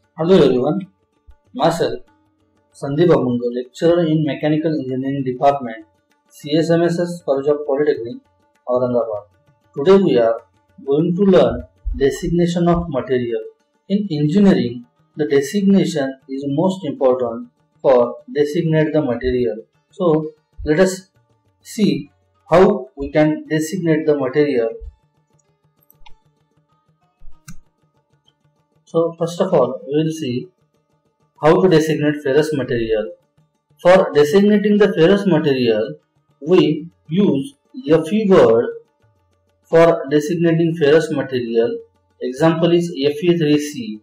Hello everyone, myself Sandeep Amunga, lecturer in Mechanical Engineering Department, CSMSS College of Polytechnic, Aurangabad. Today we are going to learn designation of material. In engineering, the designation is most important for designate the material. So let us see how we can designate the material. So first of all, we will see how to designate ferrous material. For designating the ferrous material, we use Fe word for designating ferrous material. Example is Fe3C.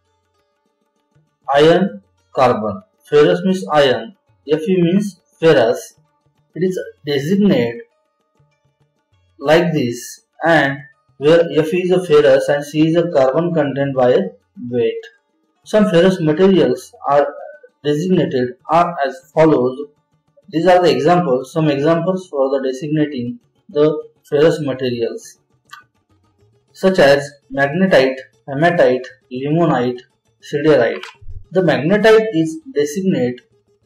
Iron, carbon. Ferrous means iron. Fe means ferrous. It is designated like this, and where Fe is a ferrous and C is a carbon content by weight. Some ferrous materials are designated are as follows. These are the examples, some examples for the designating the ferrous materials, such as magnetite, hematite, limonite, siderite. The magnetite is designate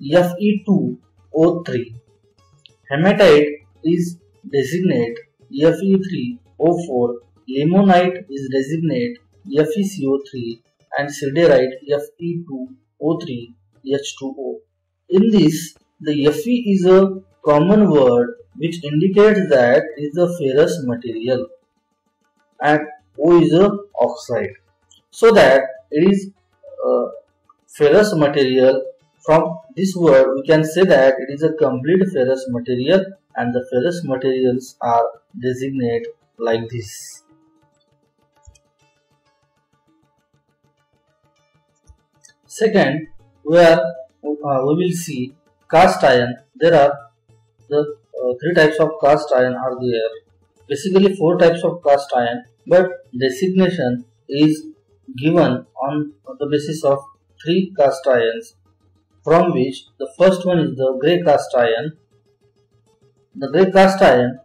Fe2O3. Hematite is designate Fe3O4. Limonite is designate FeCO3 and siderite Fe2O3H2O. In this, the Fe is a common word which indicates that it is a ferrous material and O is a oxide. So that it is a ferrous material. From this word we can say that it is a complete ferrous material, and the ferrous materials are designated like this. Second, where we will see cast iron. There are the three types of cast iron are there. Basically, four types of cast iron, but designation is given on the basis of three cast irons, from which the first one is the grey cast iron. The grey cast iron,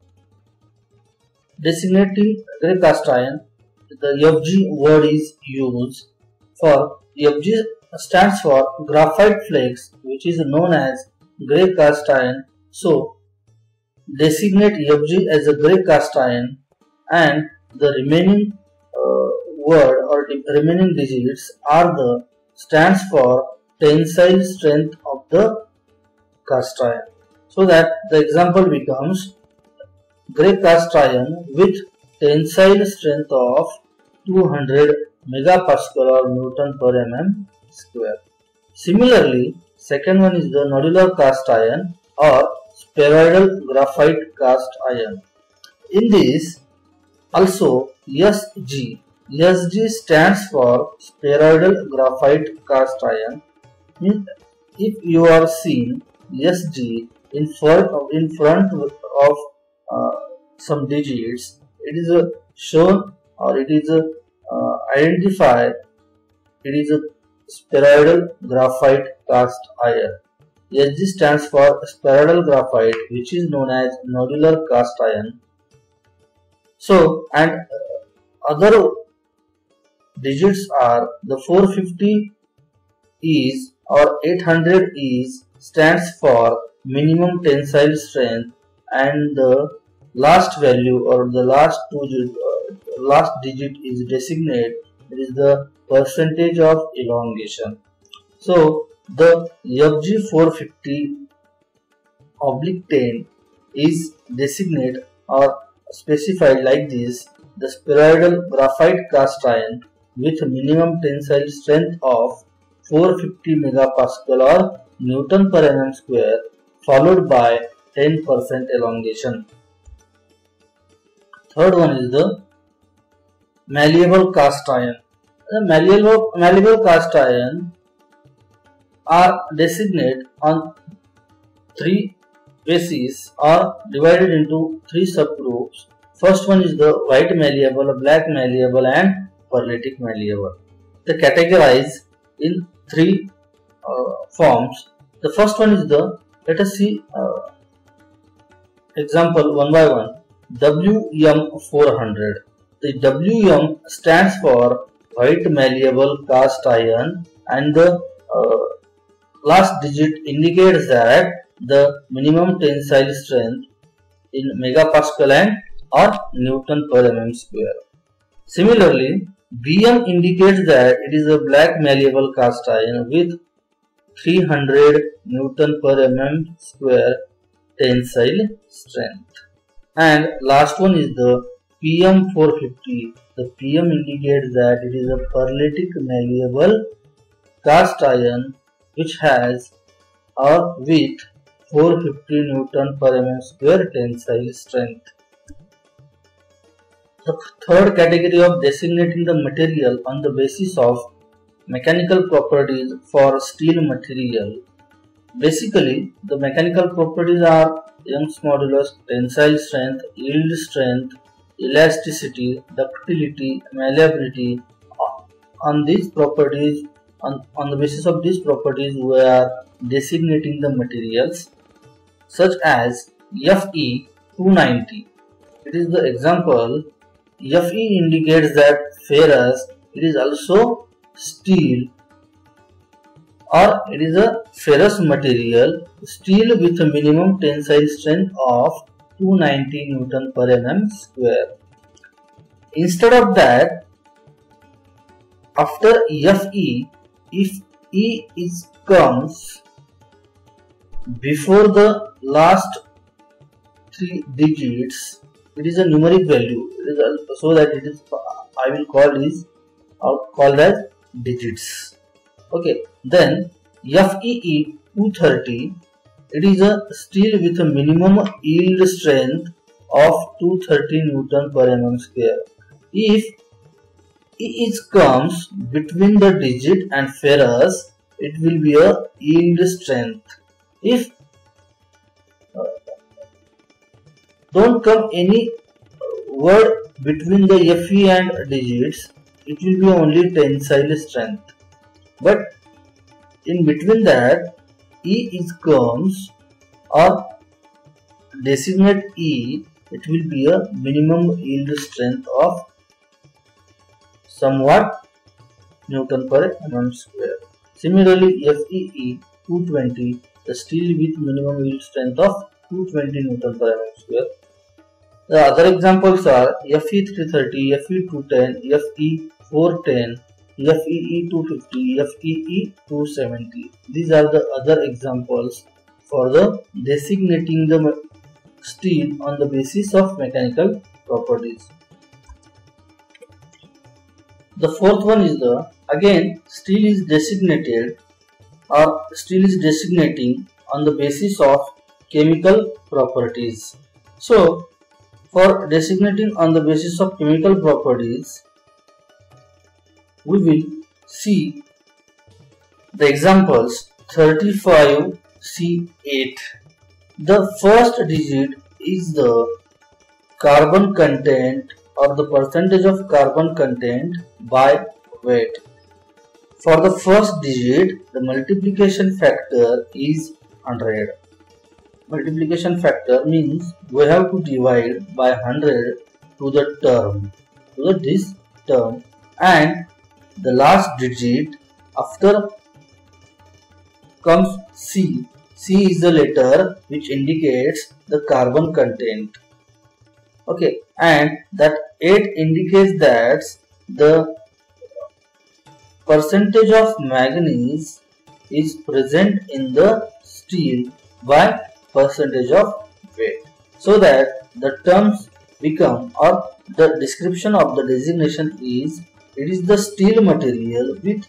designating grey cast iron, the Fg word is used. For Fg stands for graphite flakes, which is known as grey cast iron. So designate Fg as a grey cast iron, and the remaining word or remaining digits are the stands for tensile strength of the cast iron. So that the example becomes grey cast iron with tensile strength of 200 megapascal or Newton per mm square. Similarly, second one is the nodular cast iron or spheroidal graphite cast iron. In this also SG stands for spheroidal graphite cast iron. If you are seeing SG in front of some digits, it is shown or it is identified. It is a spheroidal graphite cast iron. SG stands for spheroidal graphite, which is known as nodular cast iron. So, and other digits are the 450 is or 800 is stands for minimum tensile strength, and the last value or the last digit is designated. It is the percentage of elongation. So the Fg 450/10 is designated or specified like this: the spheroidal graphite cast iron with minimum tensile strength of 450 megapascal or Newton per mm square, followed by 10% elongation. Third one is the malleable cast iron. The malleable cast iron are designated on three bases or divided into three subgroups. First one is the white malleable, black malleable, and pearlitic malleable. They categorize in three forms. The first one is the, let us see example one by one. WM400. The WM stands for white malleable cast iron, and the last digit indicates that the minimum tensile strength in megapascal and or Newton per mm square. Similarly, Bm indicates that it is a black malleable cast iron with 300 Newton per mm square tensile strength. And last one is the PM450. The PM indicates that it is a perlitic malleable cast iron which has or with 450 Newton per mm square tensile strength. The third category of designating the material on the basis of mechanical properties for steel material. Basically, the mechanical properties are Young's modulus, tensile strength, yield strength, elasticity, ductility, malleability. On these properties, on the basis of these properties, we are designating the materials such as Fe 290. It is the example. Fe indicates that ferrous, it is also steel, or it is a ferrous material, steel with a minimum tensile strength of 290 Newton per mm square. Instead of that, after Fe, if E comes before the last 3 digits, it is a numeric value. It is so that it is, I will call as digits. Okay, then Fee 230, it is a steel with a minimum yield strength of 230 Newton per mm square. If E comes between the digit and ferrous, it will be a yield strength. If don't come any word between the Fe and digits, it will be only tensile strength. But in between that, E comes or designate E, it will be a minimum yield strength of somewhat Newton per mm square. Similarly, Fee 220, the steel with minimum yield strength of 220 Newton per mm square. The other examples are Fe 330, Fe 210, Fe 410, Fee 250, Fee 270. These are the other examples for the designating the steel on the basis of mechanical properties. The fourth one is the, again, steel is designated or steel is designating on the basis of chemical properties. So, for designating on the basis of chemical properties, we will see the examples 35C8. The first digit is the carbon content or the percentage of carbon content by weight. For the first digit, the multiplication factor is 100. Multiplication factor means we have to divide by 100 to the term, this term, and the last digit after comes C. C is the letter which indicates the carbon content. Okay, and that 8 indicates that the percentage of manganese is present in the steel by percentage of weight, so that the terms become, or the description of the designation is, it is the steel material with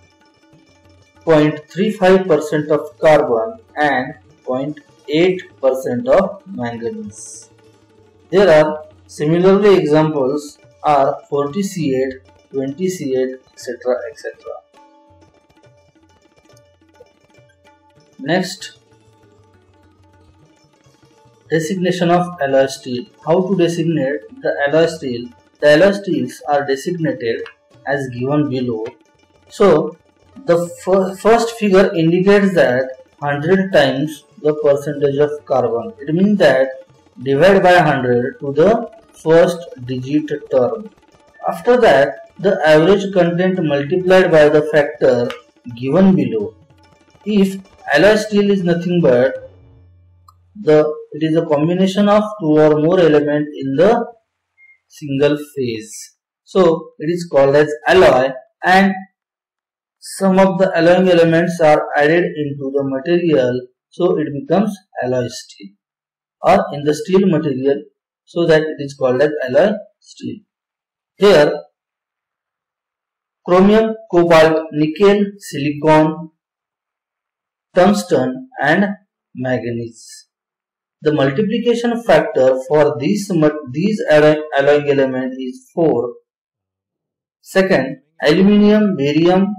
0.35% of carbon and 0.8% of manganese. There are similarly examples are 40C8, 20C8, etc. etc. Next, designation of alloy steel. How to designate the alloy steel? The alloy steels are designated as given below. So, the first figure indicates that 100 times the percentage of carbon. It means that divide by 100 to the first digit term. After that, the average content multiplied by the factor given below. If alloy steel is nothing but it is a combination of two or more elements in the single phase. So it is called as alloy, and some of the alloying elements are added into the material, so it becomes alloy steel, or in the steel material, so that it is called as alloy steel. Here chromium, cobalt, nickel, silicon, tungsten and manganese. The multiplication factor for these alloying element is 4. Second, aluminium, barium,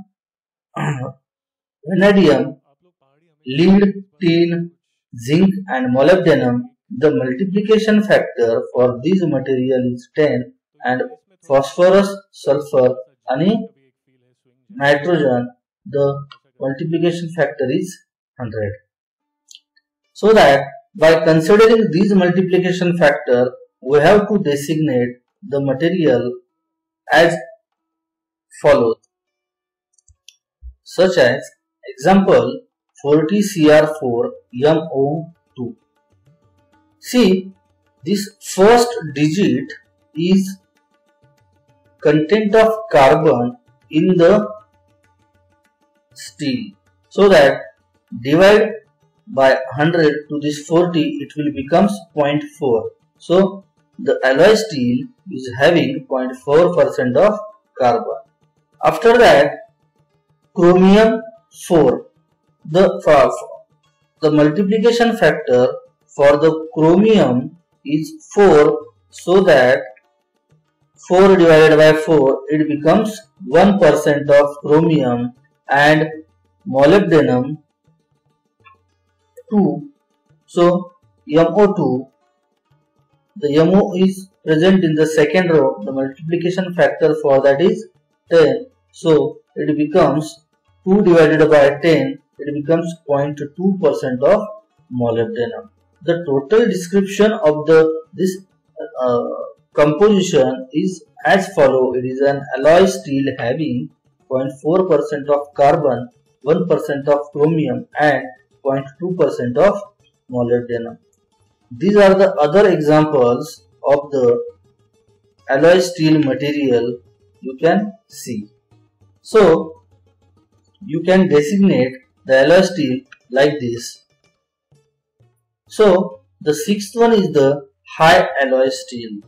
vanadium, lead, tin, zinc and molybdenum. The multiplication factor for these material is 10, and phosphorus, sulfur and nitrogen, the multiplication factor is 100. So that by considering these multiplication factor, we have to designate the material as follows, such as example 40Cr4MO2. See, this first digit is content of carbon in the steel, so that divide by 100 to this 40, it will becomes 0.4. So the alloy steel is having 0.4% of carbon. After that, chromium 4. The multiplication factor for the chromium is 4, so that 4 divided by 4, it becomes 1% of chromium, and molybdenum 2. So MO2, the MO is present in the second row, the multiplication factor for that is 10. So it becomes 2 divided by 10, it becomes 0.2% of molybdenum. The total description of this composition is as follow. It is an alloy steel having 0.4% of carbon, 1% of chromium and 0.2% of molybdenum. These are the other examples of the alloy steel material you can see. So you can designate the alloy steel like this. So the sixth one is the high alloy steel.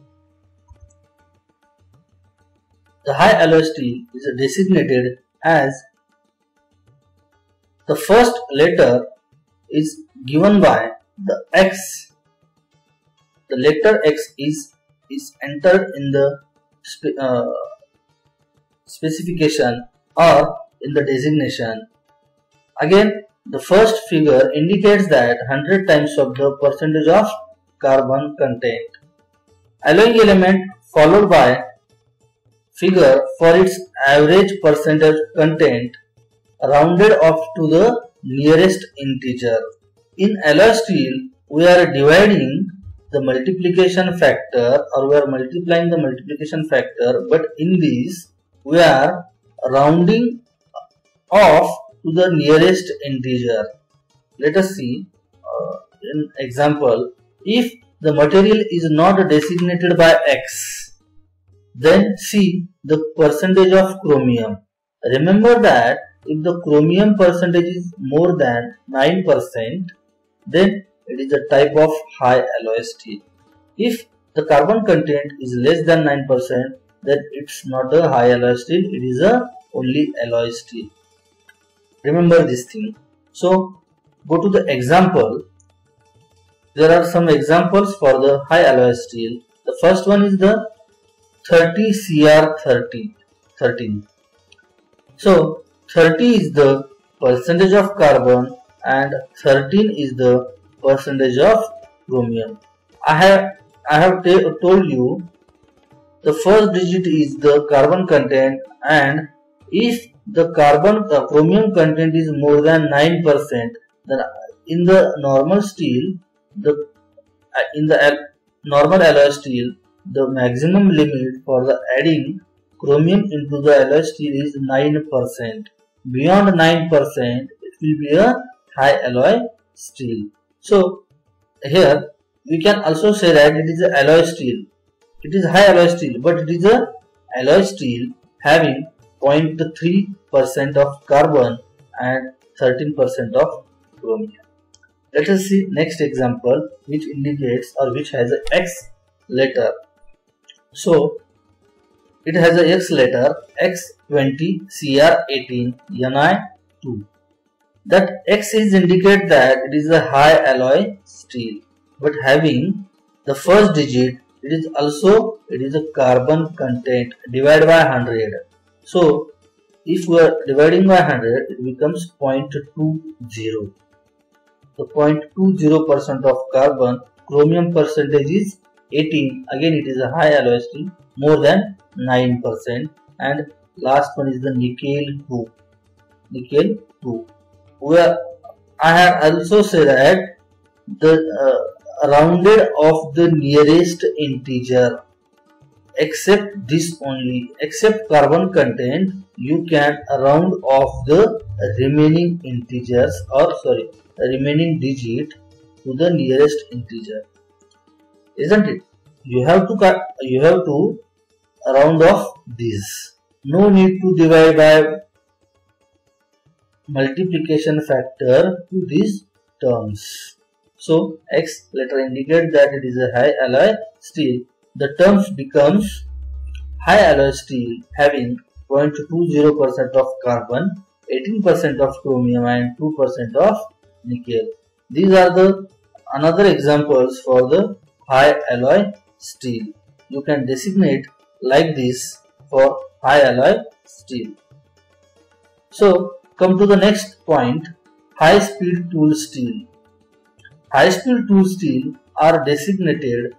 The high alloy steel is designated as the first letter is given by the X. The letter X is entered in the specification or in the designation. Again, the first figure indicates that 100 times of the percentage of carbon content. Alloying element followed by figure for its average percentage content rounded off to the nearest integer. In alloy steel, we are dividing the multiplication factor, or we are multiplying the multiplication factor, but in this we are rounding off to the nearest integer. Let us see in example. If the material is not designated by X, then see the percentage of chromium. Remember that if the chromium percentage is more than 9%, then it is a type of high alloy steel. If the carbon content is less than 9%, then it's not a high alloy steel, it is a only alloy steel. Remember this thing. So go to the example. There are some examples for the high alloy steel. The first one is the 30Cr13. So 30 is the percentage of carbon and 13 is the percentage of chromium. I have told you the first digit is the carbon content, and if the chromium content is more than 9%, then in the normal steel, normal alloy steel, the maximum limit for the adding chromium into the alloy steel is 9%. Beyond 9%, it will be a high alloy steel. So here we can also say that it is a alloy steel. It is high alloy steel, but it is a alloy steel having 0.3% of carbon and 13% of chromium. Let us see next example, which indicates or which has a X letter. So it has a X letter, X20 Cr18 Ni2. That X is indicate that it is a high alloy steel, but having the first digit, it is a carbon content divided by 100. So if we are dividing by 100, it becomes 0.20. The 0.20% of carbon, chromium percentage is 18. Again, it is a high alloy steel, more than 9%. And last one is the nickel 2. Where I have also said that the rounded of the nearest integer, except this only, except carbon content, you can round off the remaining integers remaining digit to the nearest integer, isn't it? You have to round off this. No need to divide by multiplication factor to these terms. So X letter indicates that it is a high alloy steel. The terms becomes high alloy steel having 0.20% of carbon, 18% of chromium and 2% of nickel. These are the another examples for the high alloy steel. You can designate like this for high alloy steel. So come to the next point, high speed tool steel. High speed tool steel are designated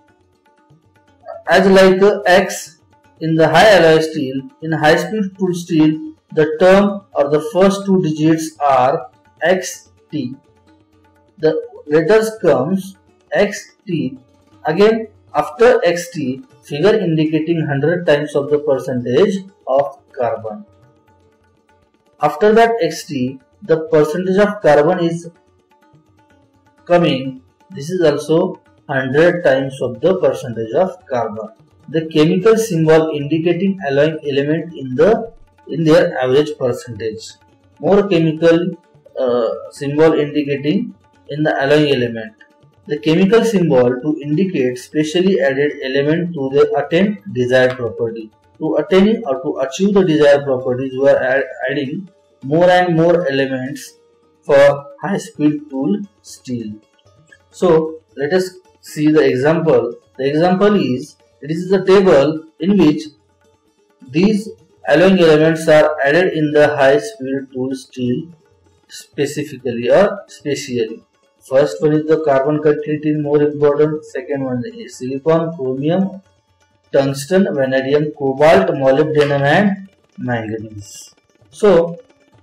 as like X in the high alloy steel. In high speed tool steel, the term or the first two digits are XT. The letters comes XT. Again after XT, figure indicating 100 times of the percentage of carbon. After that XT, the percentage of carbon is coming. This is also 100 times of the percentage of carbon. The chemical symbol indicating alloying element in their average percentage. More chemical symbol indicating in the alloying element. The chemical symbol to indicate specially added element to the attain desired property. To attain or to achieve the desired properties, we are adding more and more elements for high speed tool steel. So let us see the example. The example is, it is a table in which these alloying elements are added in the high speed tool steel specifically or specially. First one is the carbon content is more important. Second one is silicon, chromium, tungsten, vanadium, cobalt, molybdenum and manganese. So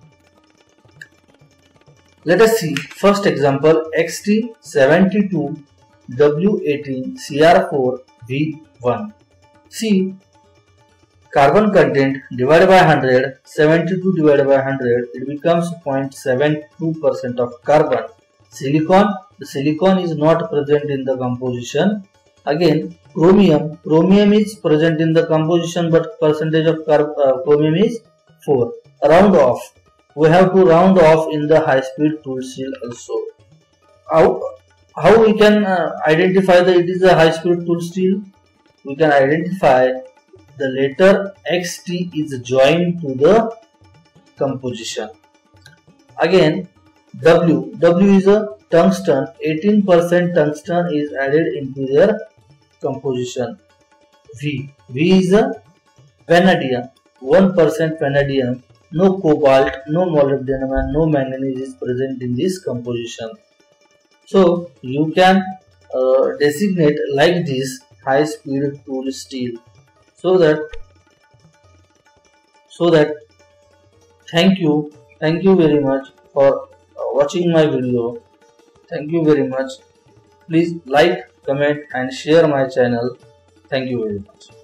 let us see first example, XT72 W18 Cr4 V1. See, carbon content divided by 100, 72 divided by 100, it becomes 0.72% of carbon. Silicon, the silicon is not present in the composition. Again, chromium is present in the composition, but percentage of chromium is 4. Round off. We have to round off in the high speed tool steel also. How we can identify that it is a high speed tool steel? We can identify the letter XT is joined to the composition. Again, W is a tungsten, 18% tungsten is added into their composition. V is a vanadium, 1% vanadium, no cobalt, no molybdenum and no manganese is present in this composition. So you can designate like this high speed tool steel. So that thank you very much for watching my video. Thank you very much. Please like, comment and share my channel. Thank you very much.